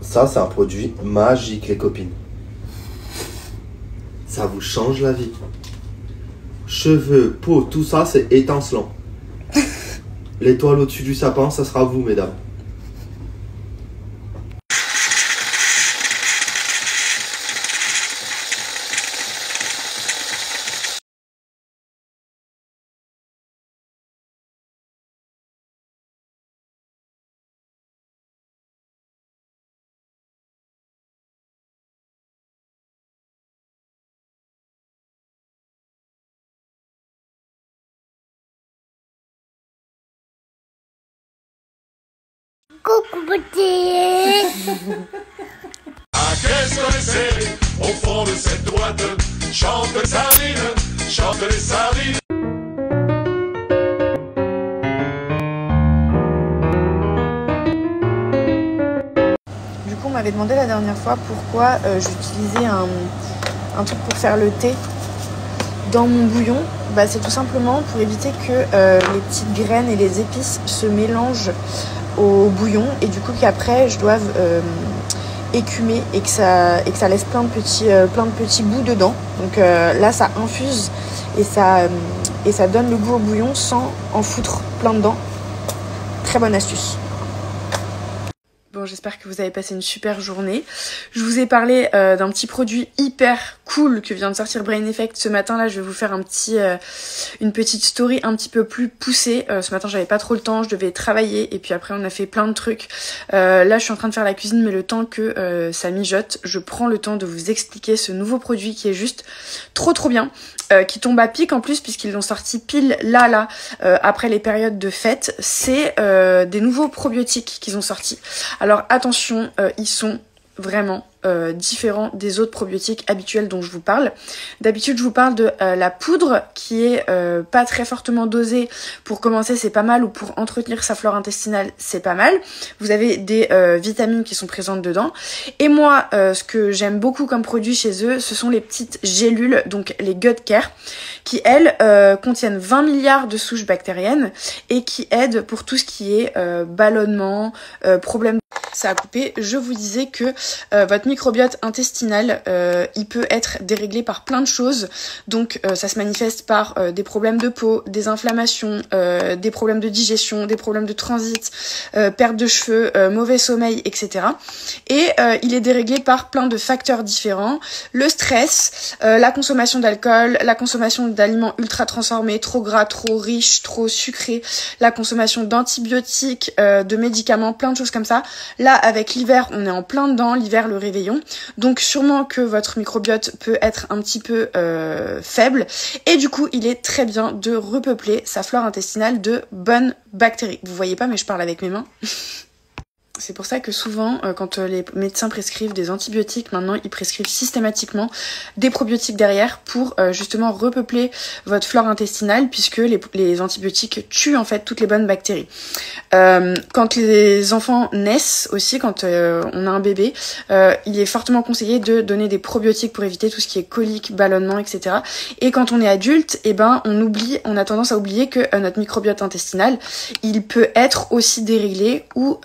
Ça, c'est un produit magique, les copines. Ça vous change la vie. Cheveux, peau, tout ça, c'est étincelant. L'étoile au-dessus du sapin, ça sera vous, mesdames. Coucou petit. Ah, qu'est-ce qu'on est serré au fond de cette boîte? Chante les sardines, chante les sardines. Du coup, on m'avait demandé la dernière fois pourquoi j'utilisais un truc pour faire le thé dans mon bouillon. Bah, c'est tout simplement pour éviter que les petites graines et les épices se mélangent au bouillon et du coup qu'après je doive écumer et que ça laisse plein de petits bouts dedans. Donc là ça infuse et ça donne le goût au bouillon sans en foutre plein dedans. Très bonne astuce. Bon, j'espère que vous avez passé une super journée. Je vous ai parlé d'un petit produit hyper cool que vient de sortir Brain Effect ce matin. Là, je vais vous faire une petite story un petit peu plus poussée. Ce matin, j'avais pas trop le temps, je devais travailler et puis après, on a fait plein de trucs. Là, je suis en train de faire la cuisine, mais le temps que ça mijote, je prends le temps de vous expliquer ce nouveau produit qui est juste trop bien. Qui tombe à pic en plus puisqu'ils l'ont sorti pile là après les périodes de fête. C'est des nouveaux probiotiques qu'ils ont sortis. Alors attention, ils sont vraiment différents des autres probiotiques habituels dont je vous parle. D'habitude je vous parle de la poudre qui est pas très fortement dosée. Pour commencer c'est pas mal, ou pour entretenir sa flore intestinale c'est pas mal. Vous avez des vitamines qui sont présentes dedans. Et moi ce que j'aime beaucoup comme produit chez eux, ce sont les petites gélules, donc les Gut Care, qui elles contiennent 20 milliards de souches bactériennes et qui aident pour tout ce qui est ballonnement, problème. Ça a coupé. Je vous disais que votre microbiote intestinal, il peut être déréglé par plein de choses. Donc ça se manifeste par des problèmes de peau, des inflammations, des problèmes de digestion, des problèmes de transit, perte de cheveux, mauvais sommeil, etc. Et il est déréglé par plein de facteurs différents. Le stress, la consommation d'alcool, la consommation d'aliments ultra transformés, trop gras, trop riches, trop sucrés, la consommation d'antibiotiques, de médicaments, plein de choses comme ça. Là, avec l'hiver, on est en plein dedans, l'hiver, le réveillon. Donc sûrement que votre microbiote peut être un petit peu faible. Et du coup, il est très bien de repeupler sa flore intestinale de bonnes bactéries. Vous voyez pas, mais je parle avec mes mains. C'est pour ça que souvent, quand les médecins prescrivent des antibiotiques, maintenant ils prescrivent systématiquement des probiotiques derrière pour justement repeupler votre flore intestinale, puisque les antibiotiques tuent en fait toutes les bonnes bactéries. Quand les enfants naissent aussi, quand on a un bébé, il est fortement conseillé de donner des probiotiques pour éviter tout ce qui est colique, ballonnement, etc. Et quand on est adulte, eh ben on a tendance à oublier que notre microbiote intestinal, il peut être aussi déréglé ou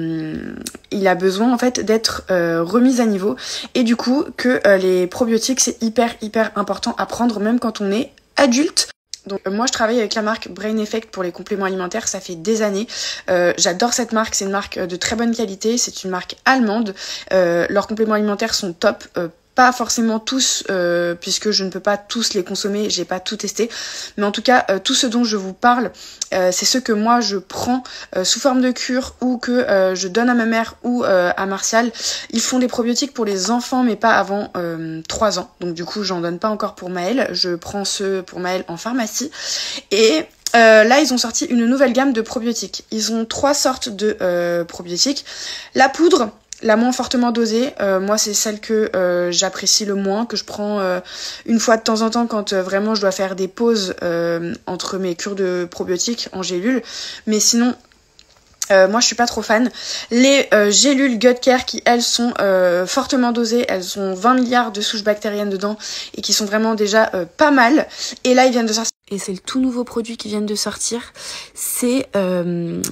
il a besoin en fait d'être remis à niveau, et du coup que les probiotiques c'est hyper important à prendre même quand on est adulte. Donc moi je travaille avec la marque Brain Effect pour les compléments alimentaires, ça fait des années. J'adore cette marque, c'est une marque de très bonne qualité, c'est une marque allemande. Leurs compléments alimentaires sont top. Pas forcément tous, puisque je ne peux pas tous les consommer, j'ai pas tout testé. Mais en tout cas, tout ce dont je vous parle, c'est ce que moi je prends sous forme de cure, ou que je donne à ma mère ou à Martial. Ils font des probiotiques pour les enfants, mais pas avant 3 ans. Donc du coup, j'en donne pas encore pour Maëlle. Je prends ceux pour Maëlle en pharmacie. Et là, ils ont sorti une nouvelle gamme de probiotiques. Ils ont 3 sortes de probiotiques. La poudre, la moins fortement dosée, moi c'est celle que j'apprécie le moins, que je prends une fois de temps en temps quand vraiment je dois faire des pauses entre mes cures de probiotiques en gélules. Mais sinon, moi je suis pas trop fan. Les gélules Gut Care qui elles sont fortement dosées, elles ont 20 milliards de souches bactériennes dedans et qui sont vraiment déjà pas mal. Et là ils viennent de sortir. Et c'est le tout nouveau produit qui vient de sortir. C'est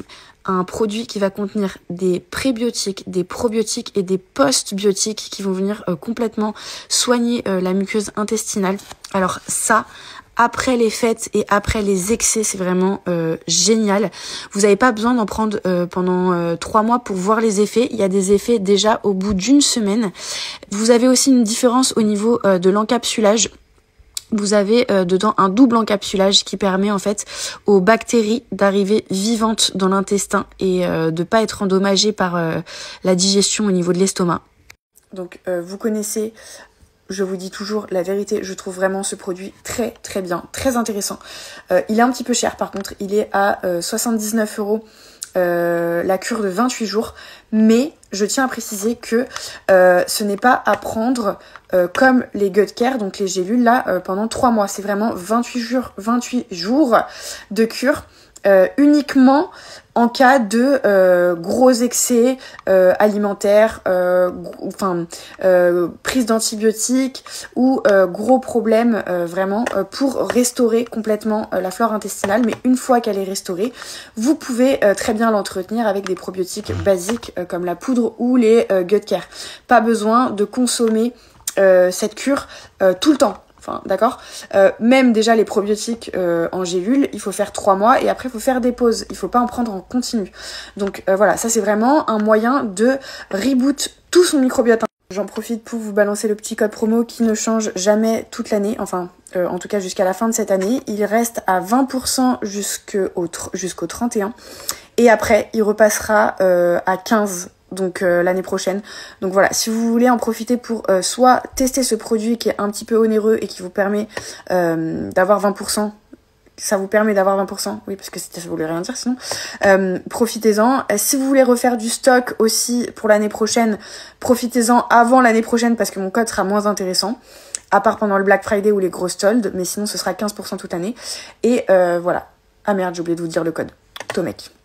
un produit qui va contenir des prébiotiques, des probiotiques et des postbiotiques qui vont venir complètement soigner la muqueuse intestinale. Alors ça, après les fêtes et après les excès, c'est vraiment génial. Vous n'avez pas besoin d'en prendre pendant 3 mois pour voir les effets. Il y a des effets déjà au bout d'1 semaine. Vous avez aussi une différence au niveau de l'encapsulage. Vous avez dedans un double encapsulage qui permet en fait aux bactéries d'arriver vivantes dans l'intestin et de pas être endommagées par la digestion au niveau de l'estomac. Donc vous connaissez, je vous dis toujours la vérité, je trouve vraiment ce produit très très bien, très intéressant. Il est un petit peu cher par contre, il est à 79 € la cure de 28 jours, mais je tiens à préciser que ce n'est pas à prendre comme les Gut Care, donc les gélules là, pendant 3 mois. C'est vraiment 28 jours de cure uniquement en cas de gros excès alimentaires, prise d'antibiotiques ou gros problèmes vraiment pour restaurer complètement la flore intestinale. Mais une fois qu'elle est restaurée, vous pouvez très bien l'entretenir avec des probiotiques basiques comme la poudre ou les Gut Care. Pas besoin de consommer cette cure tout le temps. Enfin, d'accord. Même déjà les probiotiques en gélule, il faut faire 3 mois et après il faut faire des pauses. Il faut pas en prendre en continu. Donc voilà, ça c'est vraiment un moyen de reboot tout son microbiote. J'en profite pour vous balancer le petit code promo qui ne change jamais toute l'année. Enfin, en tout cas jusqu'à la fin de cette année. Il reste à 20% jusqu'au 31. Et après, il repassera à 15%. Donc l'année prochaine. Donc voilà, si vous voulez en profiter pour soit tester ce produit qui est un petit peu onéreux et qui vous permet d'avoir 20%, ça vous permet d'avoir 20%, oui parce que ça voulait rien dire sinon, profitez-en. Si vous voulez refaire du stock aussi pour l'année prochaine, profitez-en avant l'année prochaine parce que mon code sera moins intéressant, à part pendant le Black Friday ou les grosses soldes, mais sinon ce sera 15% toute l'année. Et voilà. Ah merde, j'ai oublié de vous dire le code. Tomek.